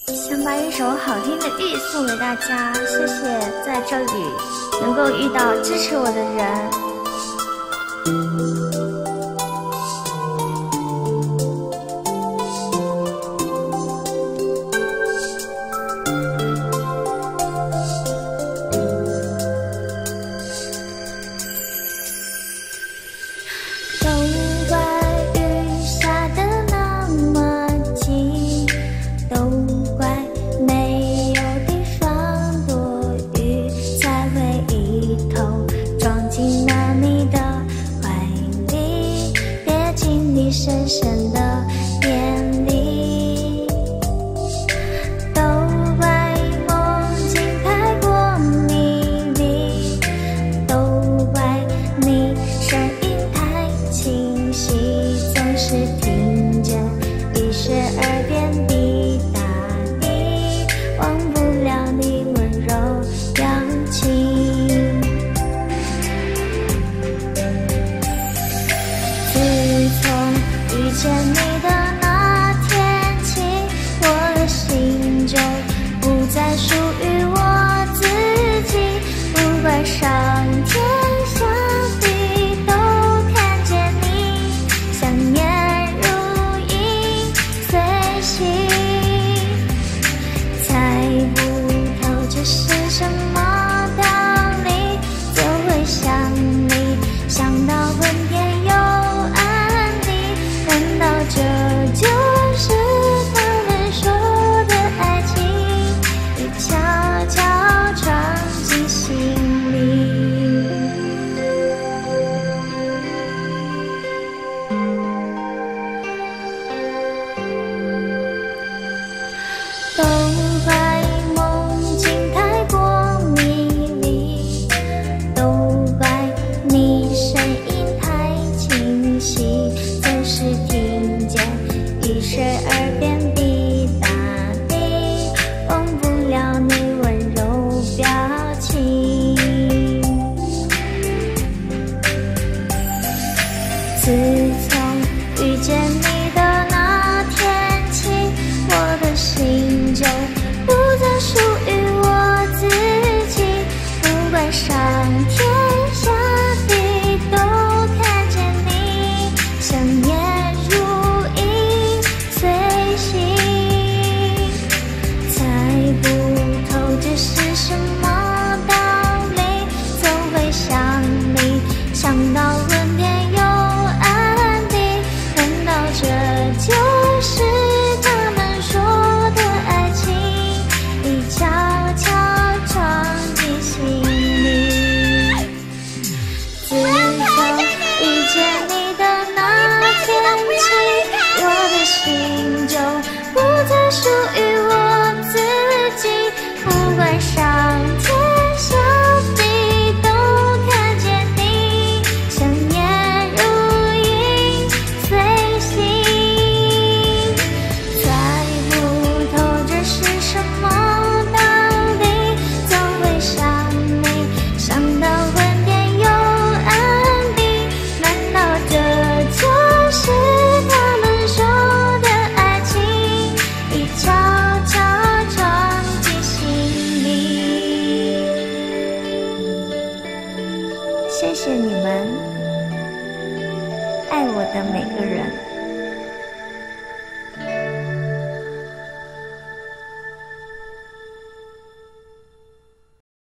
想把一首好听的玉送给大家，谢谢在这里能够遇到支持我的人。 深深的眼里，都怪梦境太过迷离，都怪你声音太清晰，总是听见遗失耳边滴答滴，忘不了你温柔表情。自从遇见你的那天起，我的心就不再属于我自己，不管上天下地都看见你，想念如影随形，猜不透这是什么道理，总会想你，想到昏天又这就是他们说的爱情，已悄悄闯进心里。都怪梦境太过迷离，都怪你声音太清晰，总是听见遗失耳边滴答滴，忘不了你温柔表情。自从遇见你的那天起，我的心就不再属于我自己，不管上天下地都看见你，想念如影随形，猜不透这是什么道理，总会想你，想到昏天又暗地，难道这就是他们说的爱情，已悄悄闯进心里。自从遇见你的那天起，我的心就不再属于我自己，不管上天下地都看见你，想念如影随形，猜不透这是什么道理，总会想你，想到昏天又暗地，难道这就是他们说的爱情，已悄悄闯进心里。谢谢你们，爱我的每个人。